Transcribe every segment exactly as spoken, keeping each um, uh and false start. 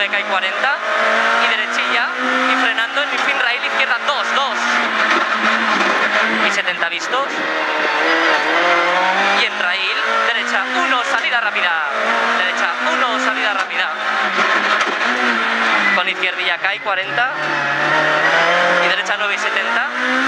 nueve K y cuarenta, y derechilla, y frenando en mi fin rail izquierda dos, dos, y setenta vistos, y en rail, derecha uno, salida rápida, derecha uno, salida rápida, con izquierdilla K y cuarenta, y derecha nueve y setenta,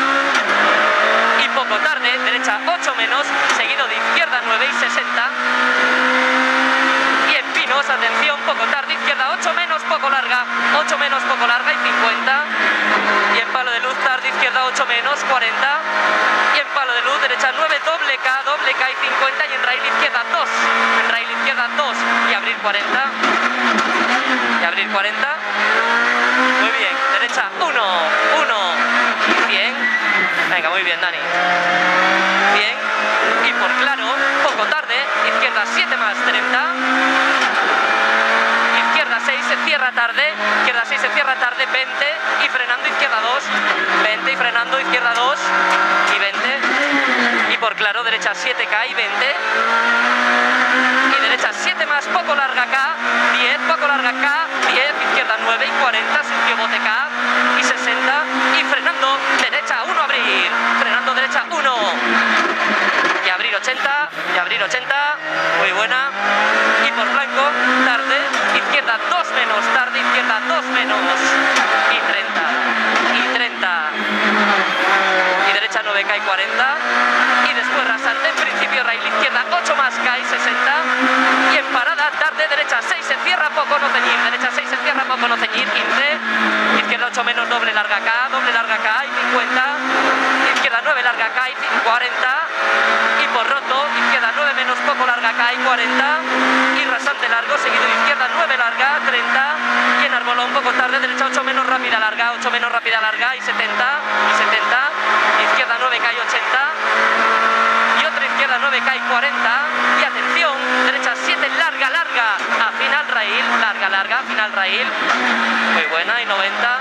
y poco tarde, derecha ocho menos, seguido de izquierda nueve y sesenta, y en pinos, atención, poco tarde, izquierda ocho menos, poco larga, ocho menos, poco larga y cincuenta, y en palo de luz tarde, izquierda ocho menos, cuarenta, y en palo de luz, derecha nueve, doble K, doble K y cincuenta, y en rail izquierda dos, en rail izquierda dos, y abrir cuarenta, y abrir cuarenta, muy bien, derecha uno, uno, y cien, venga, muy bien, Dani, bien, y por claro, poco tarde, izquierda siete más, treinta, izquierda seis, se cierra tarde, izquierda seis, se cierra tarde, veinte, y frenando izquierda dos, veinte, y frenando izquierda dos, y veinte, y por claro, derecha siete K y veinte, y derecha siete más, poco larga K, diez, poco larga K, diez, izquierda nueve y cuarenta, sucio bote K, y sesenta, y frenando, derecha uno, abrir, frenando derecha uno, y abrir ochenta, y abrir ochenta, muy buena, y por blanco, tarde, izquierda dos menos, tarde, izquierda dos menos, y treinta, y treinta, y derecha nueve K y cuarenta, y después rasante, en principio rail izquierda ocho más K y sesenta, y en parada, tarde, derecha seis, se cierra poco, no ceñir, derecha seis, se cierra poco, no ceñir, quince, izquierda ocho menos, doble larga K, doble larga K y cincuenta, izquierda nueve larga K y cuarenta, y por roto, izquierda nueve menos, poco larga K y cuarenta, y rasante largo, seguido de izquierda nueve larga, treinta, y en arbolón poco tarde, derecha ocho menos rápida larga, ocho menos rápida larga y setenta, y setenta, izquierda nueve K y ochenta, y otra izquierda nueve K y cuarenta, y atención, derecha siete larga, larga, a final rail, larga, larga, final rail, muy buena, y noventa,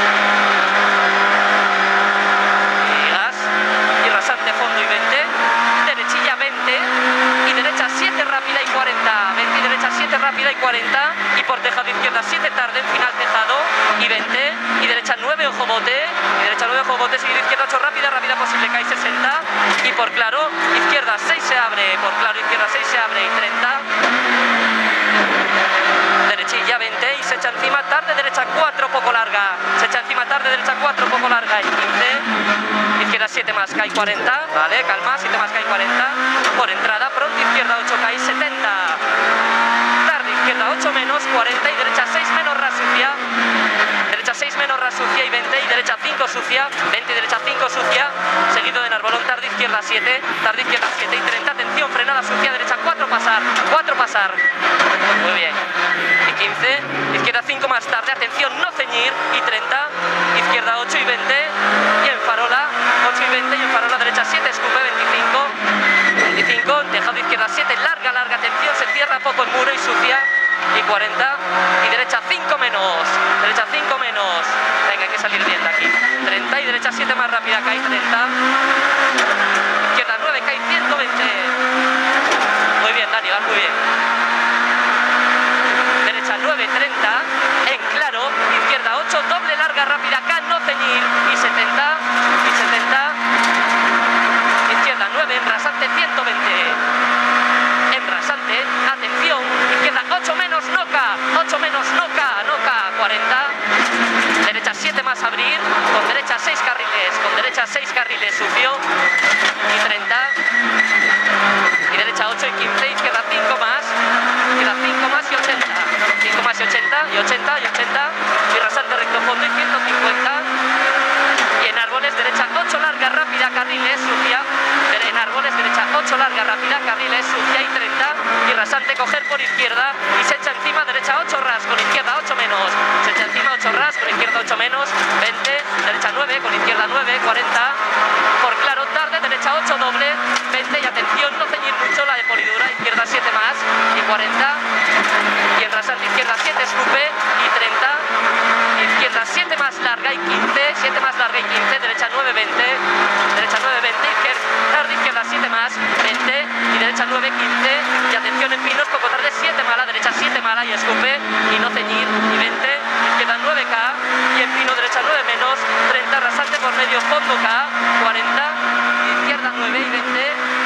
y gas, y rasante fondo y veinte, derechilla veinte, y derecha siete rápida y cuarenta, veinte y derecha siete rápida y cuarenta, y por tejado izquierda siete tarde, en final tejado, y veinte, y derecha nueve ojo bote, y derecha nueve ojo bote, seguido izquierda ocho rápida, rápida posible K y sesenta, y por claro, izquierda seis se abre, por claro izquierda seis se abre y treinta, derechilla veinte, y se echa encima tarde, derecha cuatro poco larga, se echa encima tarde, derecha cuatro poco larga y quince, izquierda siete más K y cuarenta, vale, calma, siete más K y cuarenta, por entrada, pronto izquierda ocho K y setenta, tarde izquierda ocho menos, cuarenta, y derecha seis menos ras sucia, derecha seis menos ras sucia y veinte, y derecha cinco sucia, veinte y derecha cinco sucia, seguido de enarbolón, tarde izquierda siete, tarde izquierda siete y treinta, atención, frenada sucia, derecha cuatro pasar, cuatro pasar, muy bien, y quince, izquierda cinco más tarde, atención, no ceñir, y treinta, izquierda ocho y veinte, y en farola, ocho y veinte, y en farola derecha siete, escupe veinticinco, veinticinco, tejado izquierda siete, larga, larga, atención, se cierra poco el muro y sucia, y cuarenta, y derecha cinco menos, derecha cinco menos, venga, hay que salir bien de aquí, treinta, y derecha siete más rápida K y treinta, izquierda nueve K y ciento veinte, muy bien, Dani, vas muy bien, derecha nueve, treinta, en claro, izquierda ocho, doble larga rápida K, no ceñir, y setenta, y setenta, izquierda nueve, en rasante ciento veinte, en rasante, atención, izquierda ocho menos, no K, ocho menos, no K, no K, cuarenta, derecha siete más abrir, con derecha seis carriles, con derecha seis carriles sucio, y treinta, y derecha ocho y quince, izquierda cinco más, izquierda cinco más y ochenta, cinco más y ochenta, y ochenta, y ochenta, y rasante recto fondo y ciento cincuenta, y en árboles derecha ocho larga rápida, carriles sucia, en árboles derecha ocho larga rápida, carriles sucia y treinta, y rasante coger por izquierda, y se echa encima derecha ocho ras, con izquierda ocho menos, se echa encima ocho ras, con izquierda ocho menos, veinte, derecha nueve, con izquierda nueve, cuarenta, por claro tarde, derecha ocho doble, veinte, y atención, no ceñir mucho la de polidura, izquierda siete más, y cuarenta, y en rasante izquierda siete, escupe, y treinta, izquierda siete más larga y quince, siete más larga y quince, derecha nueve, veinte, derecha nueve, veinte, izquierda, tarde izquierda siete más, veinte, y derecha nueve, quince, y atención en pinos, poco tarde siete mala, derecha siete mala y escupe, y no ceñir, y veinte. medio fondo K, cuarenta, izquierda nueve y veinte,